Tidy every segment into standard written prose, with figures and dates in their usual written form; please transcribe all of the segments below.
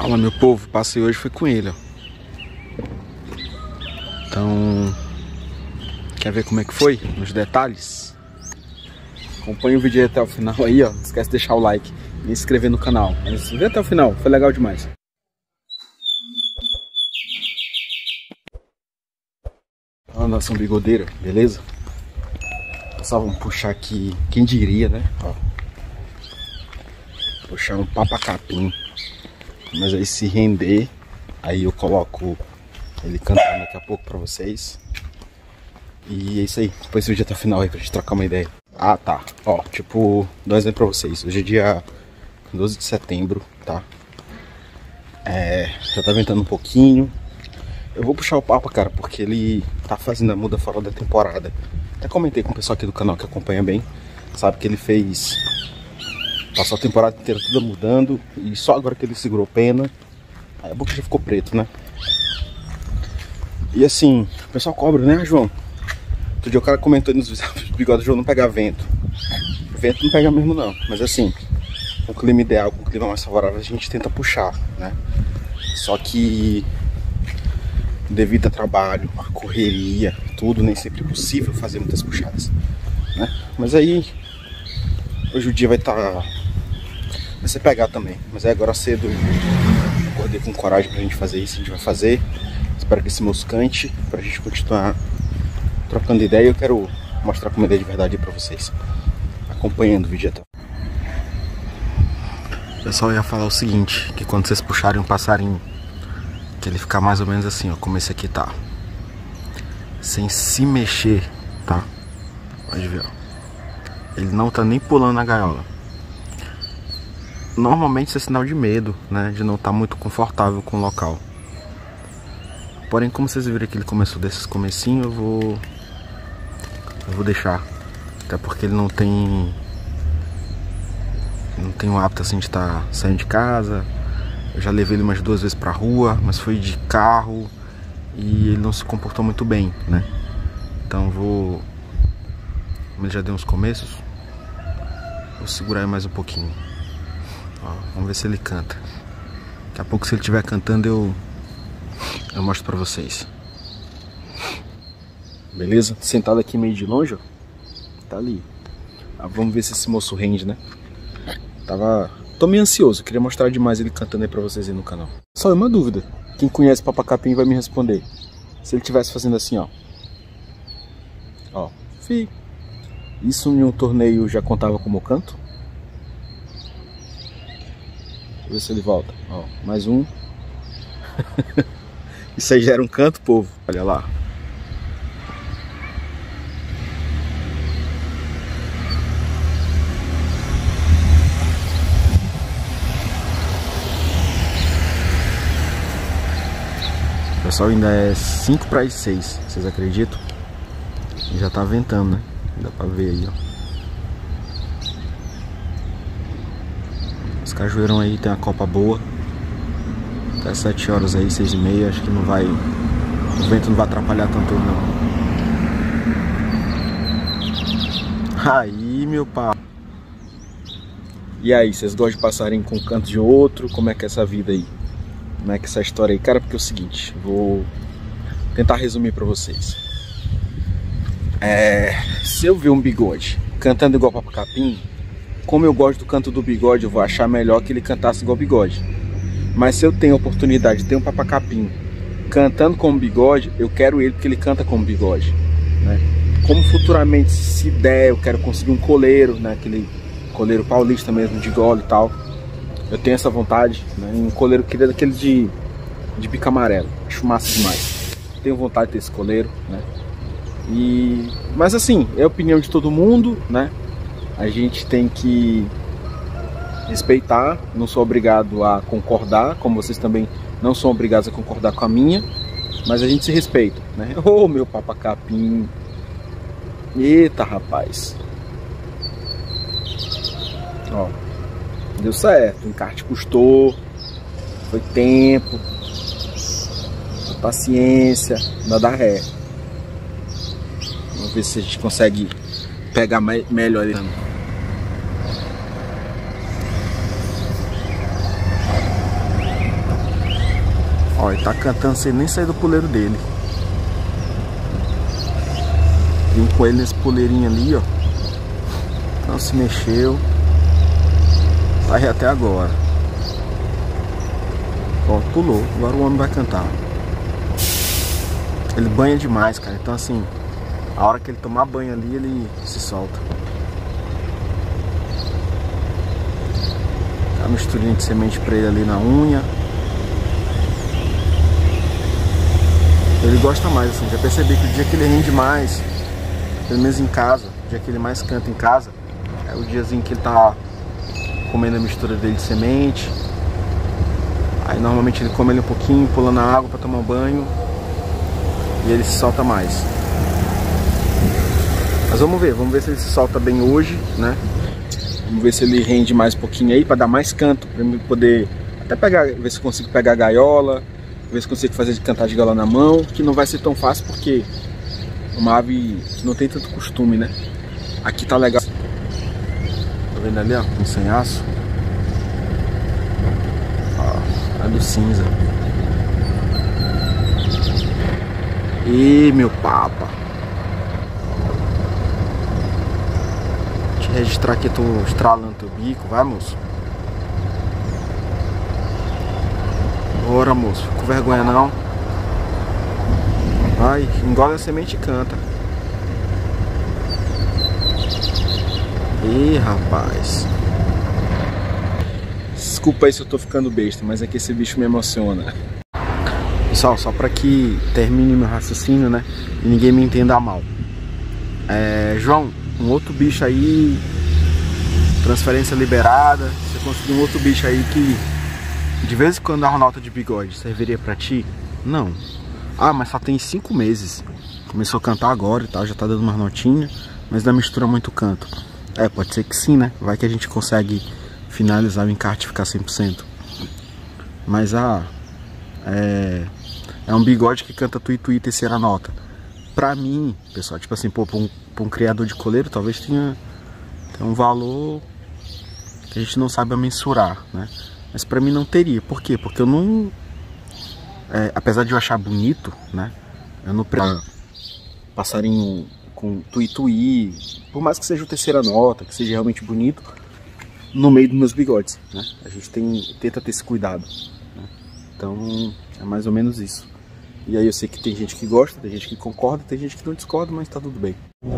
Fala, meu povo, passei hoje foi com ele, ó. Então, quer ver como é que foi? Nos detalhes? Acompanha o vídeo aí até o final aí, ó. Não esquece de deixar o like e se inscrever no canal. Mas vê até o final, foi legal demais. Ó, nação bigodeira, beleza? Só vamos puxar aqui, quem diria, né? Ó. Puxar um papacapim. Mas aí se render, aí eu coloco ele cantando daqui a pouco pra vocês. E é isso aí, depois do vídeo até o final aí pra gente trocar uma ideia. Ah, tá, ó, tipo, dou um exemplo pra vocês. Hoje é dia 12 de setembro, tá? Já tá ventando um pouquinho. Eu vou puxar o papo, cara, porque ele tá fazendo a muda fora da temporada. Até comentei com o pessoal aqui do canal que acompanha bem. Sabe que ele passou a temporada inteira tudo mudando. E só agora que ele segurou pena, aí a boca já ficou preto, né? E assim, o pessoal cobra, né, João? Outro dia o cara comentou nos bigodes do João não pegar vento. Vento não pega mesmo não. Mas assim, com o clima ideal, com o clima mais favorável, a gente tenta puxar, né? Só que devido a trabalho, a correria, tudo, nem sempre é possível fazer muitas puxadas, né? Mas aí, hoje o dia vai ser pegar também. Mas aí agora cedo, acordei com coragem pra gente fazer isso, a gente vai fazer. Espero que esse moço cante, pra gente continuar trocando ideia. Eu quero mostrar como ele é de verdade pra vocês, acompanhando o vídeo até. O pessoal ia falar o seguinte, que quando vocês puxarem um passarinho, que ele ficar mais ou menos assim, ó, como esse aqui tá, sem se mexer, tá? Pode ver, ó. Ele não tá nem pulando na gaiola. Normalmente isso é sinal de medo, né? De não estar muito confortável com o local. Porém, como vocês viram que ele começou desses comecinhos, eu vou deixar. Até porque ele não tem o hábito assim de estar saindo de casa. Eu já levei ele umas 2 vezes pra rua, mas foi de carro e ele não se comportou muito bem, né? Então como ele já deu uns começos, vou segurar ele mais um pouquinho. Ó, vamos ver se ele canta. Daqui a pouco, se ele estiver cantando, eu mostro pra vocês. Beleza? Sentado aqui meio de longe, ó. Tá ali. Vamos ver se esse moço rende, né? Tô meio ansioso, queria mostrar demais ele cantando aí pra vocês aí no canal. Só uma dúvida, quem conhece papacapim vai me responder. Se ele estivesse fazendo assim, ó. Ó, isso em um torneio já contava como canto? Deixa eu ver se ele volta. Ó, mais um. Isso aí já era um canto, povo. Olha lá. Pessoal, ainda é 5 para as 6, vocês acreditam? E já tá ventando, né? Dá pra ver aí, ó. Os cajueirão aí tem uma copa boa. Até 7 horas aí, 6h30, acho que não vai... O vento não vai atrapalhar tanto não. Aí, meu pau. E aí, vocês gostam de passarinho com um canto de outro? Como é que é essa vida aí? Como é que é essa história aí? Cara, porque é o seguinte, vou tentar resumir pra vocês. Se eu ver um bigode cantando igual papacapim, como eu gosto do canto do bigode, eu vou achar melhor que ele cantasse igual bigode. Mas se eu tenho a oportunidade de ter um papacapim cantando como bigode, eu quero ele porque ele canta como bigode, né? Como futuramente, se der, eu quero conseguir um coleiro, né? Aquele coleiro paulista mesmo, de gola e tal. Eu tenho essa vontade, né? Um coleiro queria daquele de bico amarelo. Acho massa demais. Tenho vontade de ter esse coleiro, né? Mas assim, é a opinião de todo mundo, né? A gente tem que respeitar. Não sou obrigado a concordar, como vocês também não são obrigados a concordar com a minha. Mas a gente se respeita, né? Ô, meu papacapim. Eita, rapaz. Ó. Deu certo, o encarte custou, foi tempo, foi paciência, nada ré. Vamos ver se a gente consegue pegar melhor ele. Ó, ele tá cantando sem nem sair do puleiro dele. Vim com ele nesse puleirinho ali, ó. Não se mexeu. Tá aí até agora. Ó, pulou. Agora o homem vai cantar. Ele banha demais, cara. Então assim, a hora que ele tomar banho ali, ele se solta. Dá uma misturinha de semente pra ele ali na unha. Ele gosta mais, assim. Já percebi que o dia que ele rende mais, pelo menos em casa, o dia que ele mais canta em casa, é o diazinho que ele tá comendo a mistura dele de semente. Aí normalmente ele come ele um pouquinho, pula na água pra tomar um banho. E ele se solta mais. Mas vamos ver se ele se solta bem hoje, né? Vamos ver se ele rende mais um pouquinho aí pra dar mais canto, pra mim poder até pegar, ver se eu consigo pegar a gaiola, ver se eu consigo fazer de cantar de gaiola na mão, que não vai ser tão fácil porque uma ave que não tem tanto costume, né? Aqui tá legal. Tá vendo ali, ó, um sanhaço? Ó, é do cinza. Ih, meu papa. Deixa eu registrar aqui, tô estralando teu bico, vai, moço. Bora, moço, fica com vergonha não. Vai, engole a semente e canta. Ih, rapaz. Desculpa aí se eu tô ficando besta, mas é que esse bicho me emociona. Pessoal, só para que termine meu raciocínio, né? E ninguém me entenda mal. João, um outro bicho aí, transferência liberada. Você conseguiu um outro bicho aí que de vez em quando a nota de bigode serviria para ti? Não. Ah, mas só tem 5 meses. Começou a cantar agora e tal, já tá dando umas notinhas, mas não mistura muito canto. Pode ser que sim, né? Vai que a gente consegue finalizar o encarte e ficar 100%. Mas é um bigode que canta tuí-tuí terceira nota. Pra mim, pessoal, tipo assim, pô, pra um criador de coleiro, talvez tenha um valor que a gente não sabe mensurar, né? Mas pra mim não teria. Por quê? Porque eu não... apesar de eu achar bonito, né? Eu não passarinho com tuí-tuí, por mais que seja o terceira nota, que seja realmente bonito, no meio dos meus bigodes, né? A gente tenta ter esse cuidado, né? Então é mais ou menos isso. E aí eu sei que tem gente que gosta, tem gente que concorda, tem gente que não discorda, mas tá tudo bem.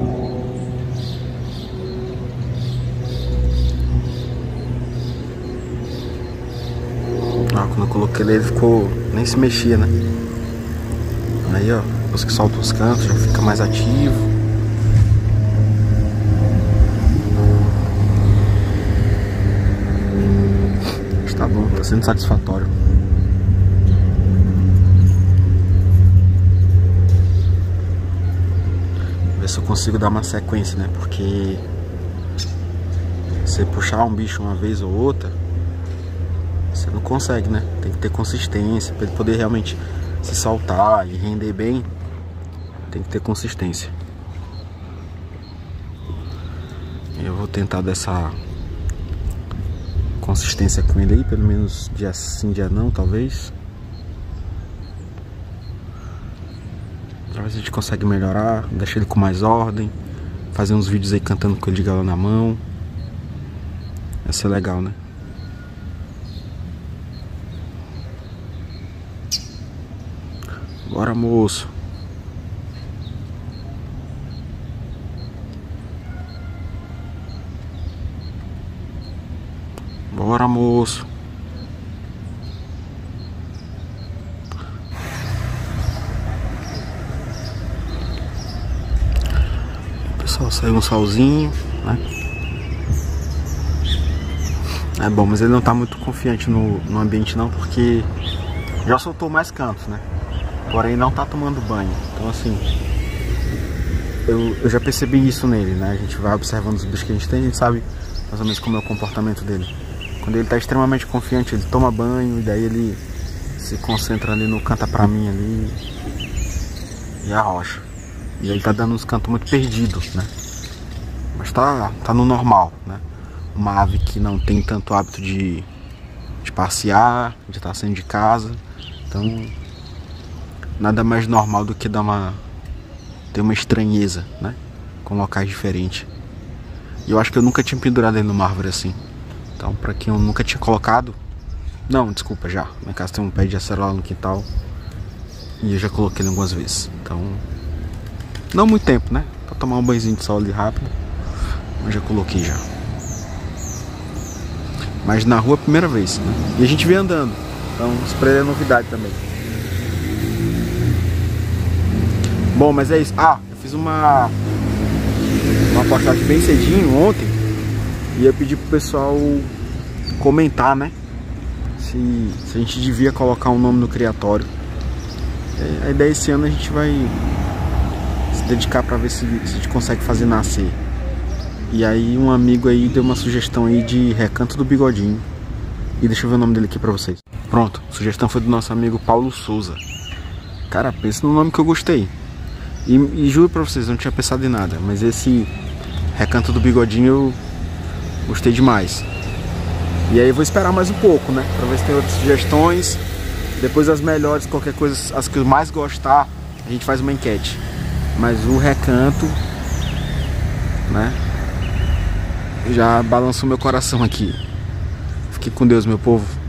Quando eu coloquei ele ficou... nem se mexia, né? Aí ó, depois que solta os cantos já fica mais ativo. Tá bom, tá sendo satisfatório. Ver se eu consigo dar uma sequência, né? Porque você puxar um bicho uma vez ou outra, você não consegue, né? Tem que ter consistência para ele poder realmente se soltar e render bem. Tem que ter consistência. Eu vou tentar dessa consistência com ele aí, pelo menos dia sim, dia não, talvez. Talvez a gente consegue melhorar, deixar ele com mais ordem, fazer uns vídeos aí cantando com ele de gaiola na mão. Vai ser legal, né? Bora, moço. Bora, moço. Pessoal, saiu um solzinho, né? É bom, mas ele não tá muito confiante no ambiente não, porque já soltou mais cantos, né? Porém não tá tomando banho. Então assim, eu já percebi isso nele, né? A gente vai observando os bichos que a gente tem, a gente sabe mais ou menos como é o comportamento dele. Quando ele tá extremamente confiante, ele toma banho e daí ele se concentra ali no canta pra mim ali e arrocha. E ele tá dando uns cantos muito perdidos, né? Mas tá no normal, né? Uma ave que não tem tanto hábito de passear, de estar saindo de casa. Então, nada mais normal do que ter uma estranheza, né? Com locais diferentes. E eu acho que eu nunca tinha pendurado ele numa árvore assim. Então, pra quem eu nunca tinha colocado... Não, desculpa, já. Minha casa tem um pé de acerola no quintal. E eu já coloquei ele algumas vezes. Então, não muito tempo, né? Pra tomar um banhozinho de sol ali rápido. Mas já coloquei já. Mas na rua, primeira vez, né? E a gente vem andando. Então, isso pra ele é novidade também. Bom, mas é isso. Ah, eu fiz uma postagem bem cedinho ontem. E eu pedi pro pessoal comentar, né? Se a gente devia colocar um nome no criatório. A ideia esse ano a gente vai se dedicar pra ver se a gente consegue fazer nascer. E aí um amigo aí deu uma sugestão aí de Recanto do Bigodinho. E deixa eu ver o nome dele aqui pra vocês. Pronto, a sugestão foi do nosso amigo Paulo Souza. Cara, pensa no nome que eu gostei. E juro pra vocês, eu não tinha pensado em nada. Mas esse Recanto do Bigodinho eu gostei demais. E aí eu vou esperar mais um pouco, né? Pra ver se tem outras sugestões. Depois as melhores, qualquer coisa, as que eu mais gostar, a gente faz uma enquete. Mas o Recanto, né? Já balançou meu coração aqui. Fique com Deus, meu povo.